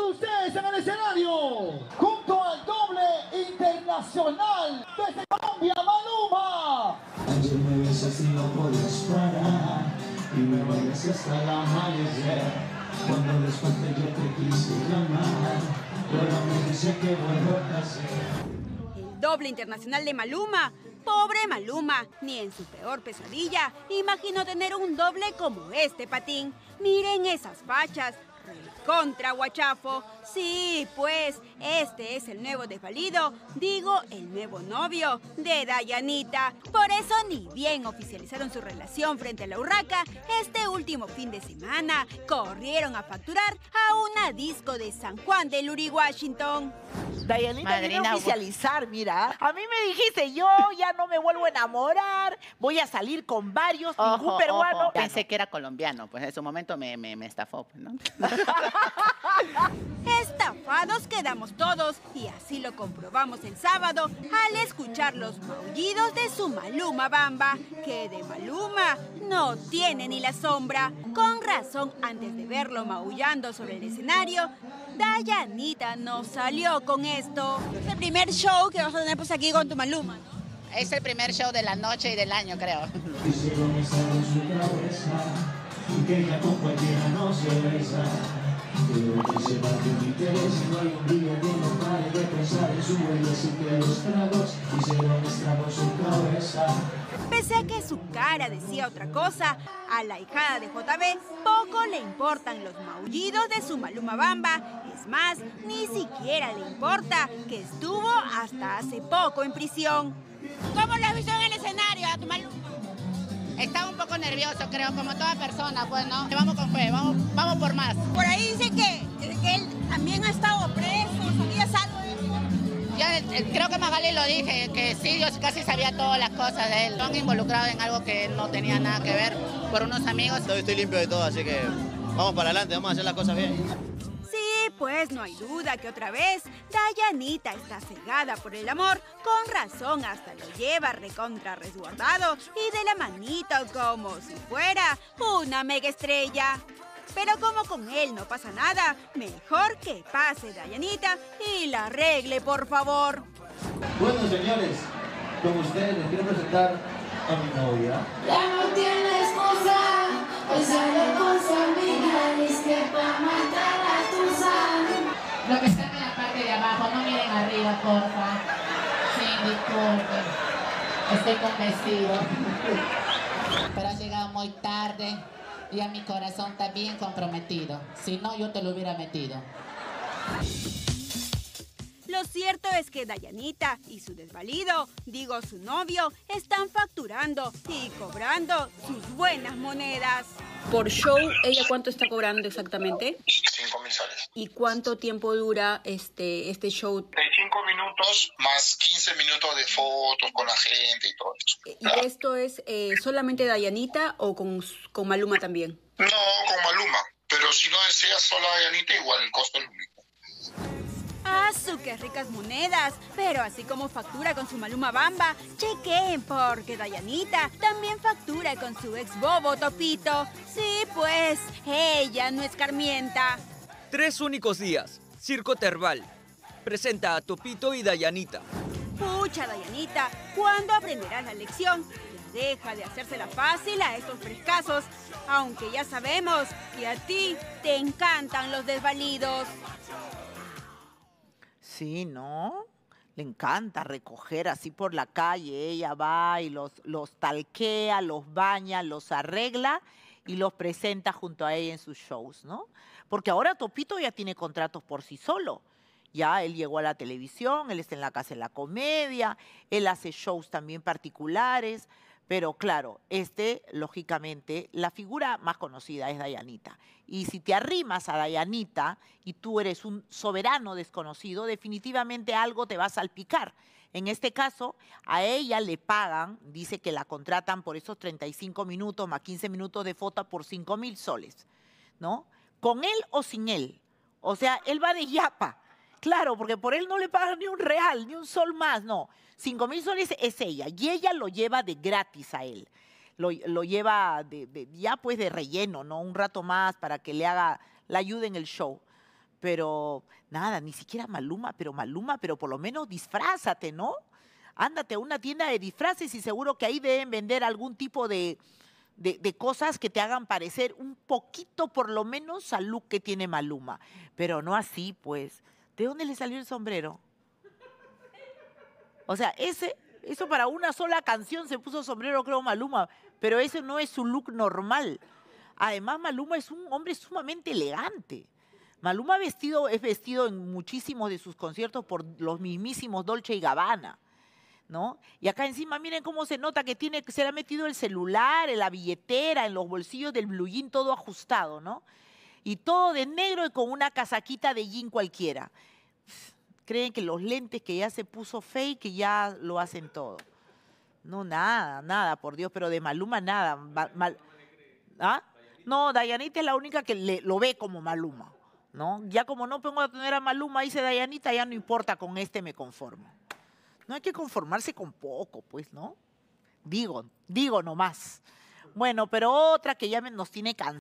ustedes en el escenario, junto al doble internacional desde Colombia, Maluma. Ayer me besas y no podías parar, y me bailas hasta el amanecer. Cuando desperté yo te quise llamar, pero me dice que vuelvo a hacer. El doble internacional de Maluma. Pobre Maluma, ni en su peor pesadilla imaginó tener un doble como este patín. Miren esas fachas, contra guachafo. Sí, pues, este es el nuevo desvalido, digo, el nuevo novio de Dayanita. Por eso, ni bien oficializaron su relación frente a la urraca, este último fin de semana corrieron a facturar a una disco de San Juan del Uri, Washington. Dayanita viene a oficializar, mira. A mí me dijiste, yo ya no me vuelvo a enamorar, voy a salir con varios, ningún peruano. Ojo. Pensé que era colombiano, pues en su momento me estafó, pues, ¿no? Estafados quedamos todos y así lo comprobamos el sábado al escuchar los maullidos de su Maluma Bamba, que de Maluma no tiene ni la sombra. Con razón, antes de verlo maullando sobre el escenario, Dayanita no salió con esto. Es el primer show que vas a tener pues aquí con tu Maluma, ¿no? Es el primer show de la noche y del año, creo. Quisieron estar en su cabeza, que ella con cualquiera no se besa. Pero que se va de mi interés, no hay un día que no pare de pensar en su huella, sin que los tragos hicieron estragos en su cabeza. Pese a que su cara decía otra cosa, a la hijada de JB poco le importan los maullidos de su Maluma Bamba. Es más, ni siquiera le importa que estuvo hasta hace poco en prisión. ¿Cómo lo has visto en el escenario a tu Maluma? Estaba un poco nervioso, creo, como toda persona, pues, ¿no? Vamos con fe, vamos por más. Por ahí dice que él también ha estado preso, ¿sabías algo de eso? Yo creo que Magali lo dije, que sí, yo casi sabía todas las cosas de él. Lo han involucrado en algo que no tenía nada que ver por unos amigos. Estoy limpio de todo, así que vamos para adelante, vamos a hacer las cosas bien. Sí, pues no hay duda que otra vez Dayanita está cegada por el amor. Con razón hasta lo lleva recontra resguardado y de la manito como si fuera una mega estrella. Pero como con él no pasa nada, mejor que pase Dayanita y la arregle, por favor. Bueno, señores, con ustedes les quiero presentar a mi novia. Ya no tiene excusa, hoy sale con su amiga, dice que pa' matar a tu sal. Lo que están en la parte de abajo, no miren arriba, porfa. Sí, disculpen. Estoy con vestido. Pero ha llegado muy tarde y a mi corazón está bien comprometido. Si no, yo te lo hubiera metido. Lo cierto es que Dayanita y su desvalido, digo su novio, están facturando y cobrando sus buenas monedas. Por show, ¿ella cuánto está cobrando exactamente? 5.000 soles. ¿Y cuánto tiempo dura este show? De 5 minutos más 15 minutos de fotos con la gente y todo eso. ¿Y esto es solamente Dayanita o con Maluma también? No, con Maluma. Pero si no deseas solo a Dayanita, igual el costo es lo mismo. ¡Ah, qué ricas monedas! Pero así como factura con su Maluma Bamba, chequeen porque Dayanita también factura con su ex bobo Topito. Sí, pues, ella no escarmienta. 3 únicos días. Circo Terval. Presenta a Topito y Dayanita. Pucha, Dayanita, ¿cuándo aprenderás la lección? Ya deja de hacérsela fácil a estos frescazos, aunque ya sabemos que a ti te encantan los desvalidos. Sí, ¿no? Le encanta recoger así por la calle. Ella va y los talquea, los baña, los arregla y los presenta junto a ella en sus shows, ¿no? Porque ahora Topito ya tiene contratos por sí solo. Ya él llegó a la televisión, él está en la Casa de la Comedia, él hace shows también particulares. Pero claro, lógicamente, la figura más conocida es Dayanita. Y si te arrimas a Dayanita y tú eres un soberano desconocido, definitivamente algo te va a salpicar. En este caso, a ella le pagan, dice que la contratan por esos 35 minutos más 15 minutos de foto por 5.000 soles, ¿no? Con él o sin él. O sea, él va de yapa. Claro, porque por él no le pagan ni un real, ni un sol más, no. 5.000 soles es ella y ella lo lleva de gratis a él. Lo lleva ya pues de relleno, ¿no? Un rato más para que le ayude en el show. Pero nada, ni siquiera Maluma, pero por lo menos disfrázate, ¿no? Ándate a una tienda de disfraces y seguro que ahí deben vender algún tipo de cosas que te hagan parecer un poquito, por lo menos, al look que tiene Maluma. Pero no así, pues. ¿De dónde le salió el sombrero? O sea, eso para una sola canción se puso sombrero, creo, Maluma. Pero ese no es su look normal. Además, Maluma es un hombre sumamente elegante. Maluma es vestido en muchísimos de sus conciertos por los mismísimos Dolce y Gabbana, ¿no? Y acá encima miren cómo se nota que se le ha metido el celular, en la billetera, en los bolsillos del blue jean, todo ajustado, ¿no? Y todo de negro y con una casaquita de jean cualquiera. Creen que los lentes que ya se puso fake, que ya lo hacen todo. No, nada, por Dios, pero de Maluma nada. ¿Ah? No, Dayanita es la única que lo ve como Maluma, ¿no? Ya como no pongo a tener a Maluma, dice Dayanita, ya no importa, con este me conformo. No hay que conformarse con poco, pues, ¿no? Digo nomás. Bueno, pero otra que ya nos tiene cansados.